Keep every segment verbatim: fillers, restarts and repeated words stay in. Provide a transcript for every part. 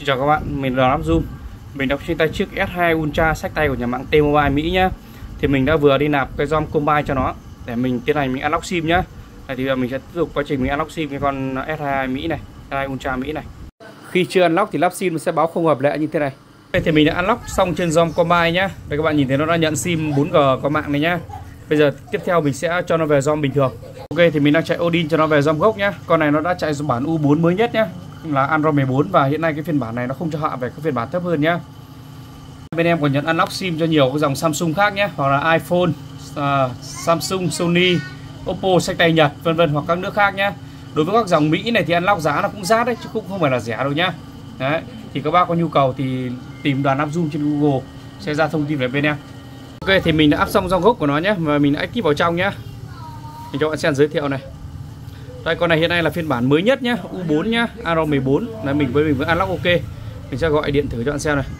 Xin chào các bạn, mình là Lắp Zoom. Mình đang trên tay chiếc S hai Ultra xách tay của nhà mạng T-Mobile Mỹ nhá. Thì mình đã vừa đi nạp cái ROM Combine cho nó để mình tiến hành mình unlock sim nhá. Đây thì mình sẽ tiếp tục quá trình mình unlock sim cái con S hai Mỹ này, S hai Ultra Mỹ này. Khi chưa unlock thì lắp sim sẽ báo không hợp lệ như thế này. Đây thì mình đã unlock xong trên ROM Combine nhá. Đây các bạn nhìn thấy nó đã nhận sim bốn G có mạng này nhá. Bây giờ tiếp theo mình sẽ cho nó về ROM bình thường. Ok thì mình đang chạy Odin cho nó về ROM gốc nhá. Con này nó đã chạy bản U bốn mới nhất nhá, là Android mười bốn, và hiện nay cái phiên bản này nó không cho hạ về cái phiên bản thấp hơn nhá. Bên em còn nhận unlock sim cho nhiều cái dòng Samsung khác nhé, hoặc là iPhone, uh, Samsung, Sony, Oppo, xách tay Nhật vân vân, hoặc các nước khác nhé. Đối với các dòng Mỹ này thì unlock giá nó cũng rát đấy, chứ cũng không phải là rẻ đâu nhá. Đấy, thì các bác có nhu cầu thì tìm đoàn Lắp Zoom trên Google sẽ ra thông tin về bên em. Ok thì mình đã áp xong ROM gốc của nó nhé, và mình đã ách kíp vào trong nhé. Mình cho bạn xem giới thiệu này. Đây, con này hiện nay là phiên bản mới nhất nhá, U bốn nhá, Android mười bốn. Là mình với mình vẫn unlock ok. Mình sẽ gọi điện thử cho bạn xem này.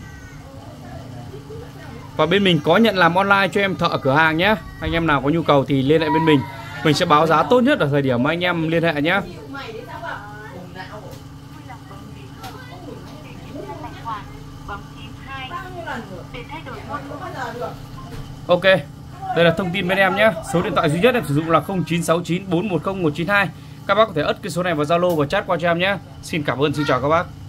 Và bên mình có nhận làm online cho em thợ ở cửa hàng nhé. Anh em nào có nhu cầu thì liên hệ bên mình. Mình sẽ báo giá tốt nhất ở thời điểm mà anh em liên hệ nhé. Ok, đây là thông tin bên em nhé. Số điện thoại duy nhất em sử dụng là không chín sáu chín bốn một không một chín hai. Các bác có thể ấn cái số này vào Zalo và chat qua cho em nhé. Xin cảm ơn, xin chào các bác.